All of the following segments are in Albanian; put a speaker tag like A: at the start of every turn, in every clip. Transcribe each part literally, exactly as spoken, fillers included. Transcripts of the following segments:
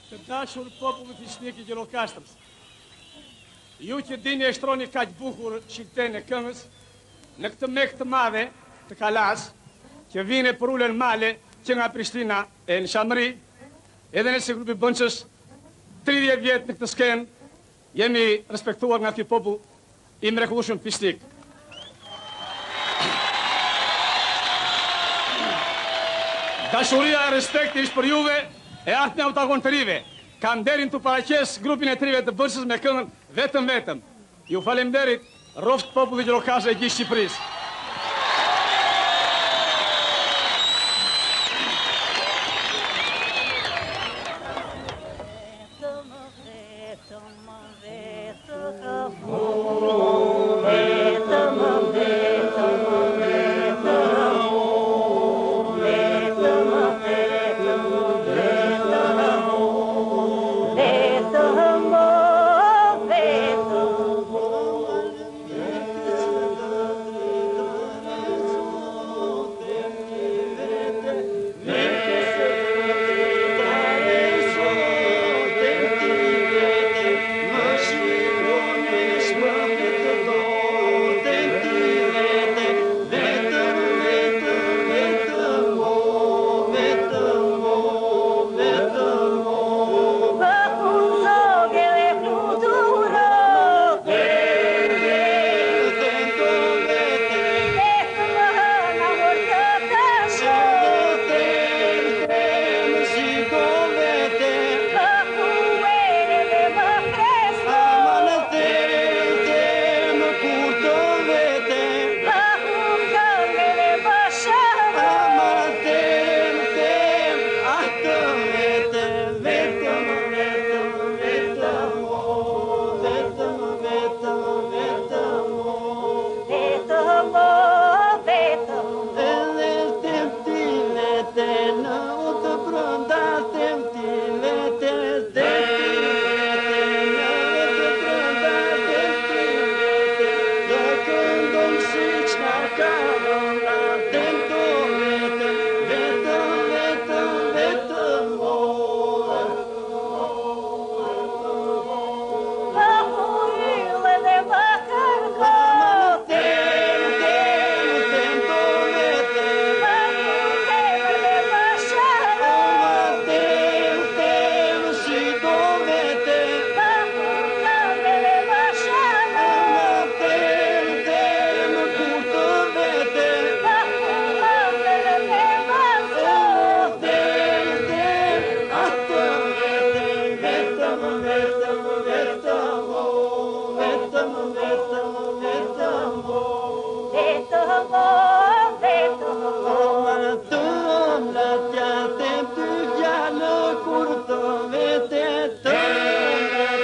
A: Të dashur popull Fishniki Gjirokastrës, ju që dini e shtroni kaq bukur shikten e këngës, në këtë mek të madhe të Kalas, që vine për ulen male që nga Prishtina e në Shamëri, edhe nëse grupi Bënqës, tridhjetë vjetë në këtë skenë, jemi respektuar nga ky popull i mrekullueshëm Fishnik. Dashuria e respekti ishtë për juve e artë në autagon të rive. Kam derin të paraqes grupin e trive të Bënqës me këngën vetëm vetëm. Ju falemderit, roft populli Gjirokastre e gjithë Shqipërisë.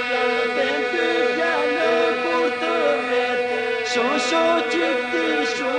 B: So, so,